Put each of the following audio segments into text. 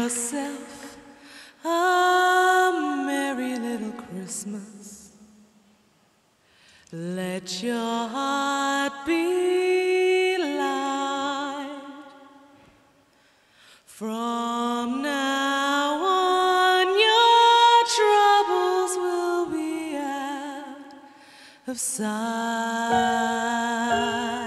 yourself a merry little Christmas. Let your heart be light. From now on, your troubles will be out of sight.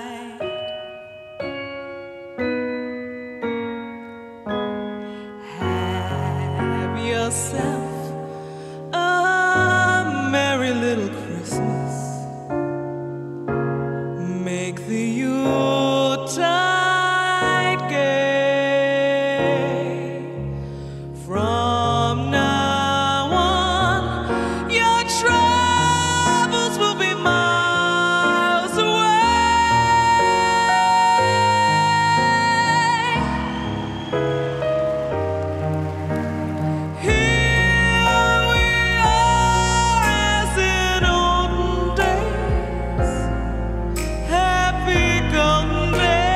Have yourself a merry little Christmas. Make the Yuletide gay. From now on, your troubles will be miles away. Here we are as in olden days, happy golden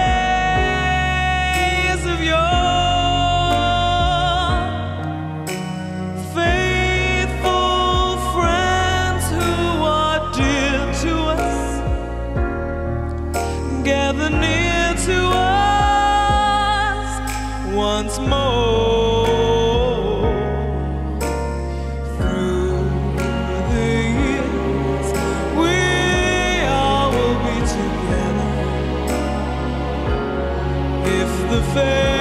days of yore. Faithful friends who are dear to us, gather near to us once more. Through the years, we all will be together if the fair